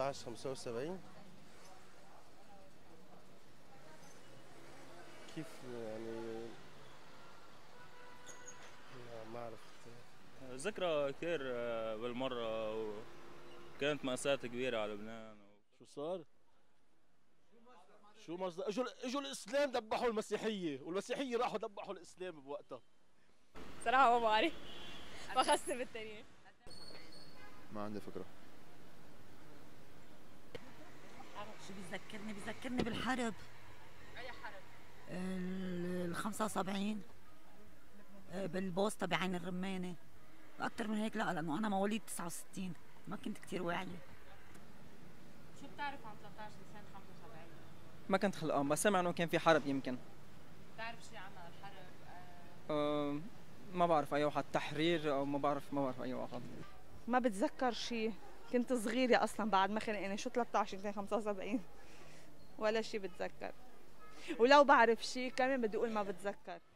13/75. كيف يعني؟ ما عرفت. ذكرى كثير بالمرة، وكانت مأساة كبيرة على لبنان. شو صار؟ شو مصدر؟ اجوا الاسلام ذبحوا المسيحيه، والمسيحيه راحوا ذبحوا الاسلام بوقتها. صراحة ما بعرف، بخص بالتاريخ. ما عندي فكرة. شو بيذكرني بالحرب. أي حرب؟ ال 75 بالبوسطة بعين الرمانة. أكتر من هيك لا، لأنه أنا مواليد 69 ما كنت كتير واعية. شو بتعرف عن 13 سنة 75؟ ما كنت خلقان، بس سمع انه كان في حرب يمكن. بتعرف شيء عنها الحرب؟ ما بعرف اي واحد، تحرير او ما بعرف اي واحد. ما بتذكر شيء، كنت صغيرة أصلا بعد ما خلقني. شو 13 يمكن 75 ولا شيء بتذكر، ولو بعرف شيء كمان بدي أقول ما بتذكر.